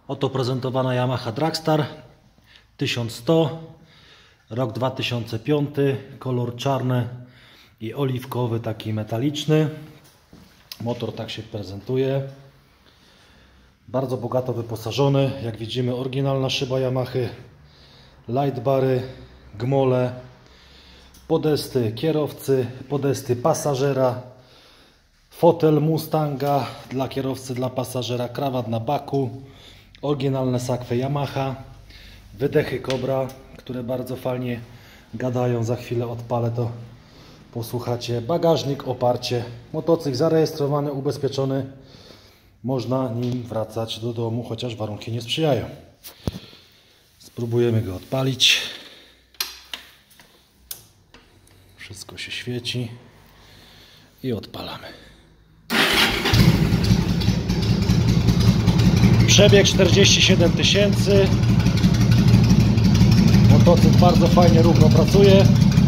Oto prezentowana Yamaha Dragstar 1100, rok 2005, kolor czarny i oliwkowy, taki metaliczny. Motor tak się prezentuje. Bardzo bogato wyposażony. Jak widzimy, oryginalna szyba Yamahy, lightbary, gmole, podesty kierowcy, podesty pasażera, fotel Mustanga dla kierowcy, dla pasażera, krawat na baku, oryginalne sakwy Yamaha, wydechy Cobra, które bardzo fajnie gadają. Za chwilę odpalę, to posłuchacie. Bagażnik, oparcie, motocykl zarejestrowany, ubezpieczony. Można nim wracać do domu, chociaż warunki nie sprzyjają. Spróbujemy go odpalić. Wszystko się świeci i odpalamy. Przebieg 47 000. Motocykl bardzo fajnie, równo pracuje.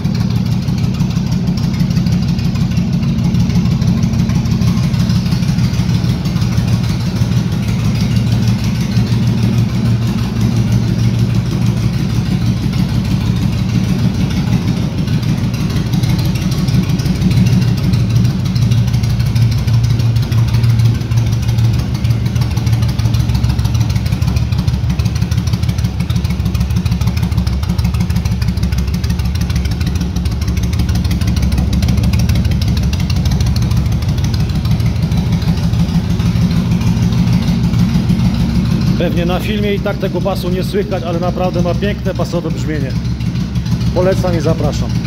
Pewnie na filmie i tak tego basu nie słychać, ale naprawdę ma piękne basowe brzmienie. Polecam i zapraszam.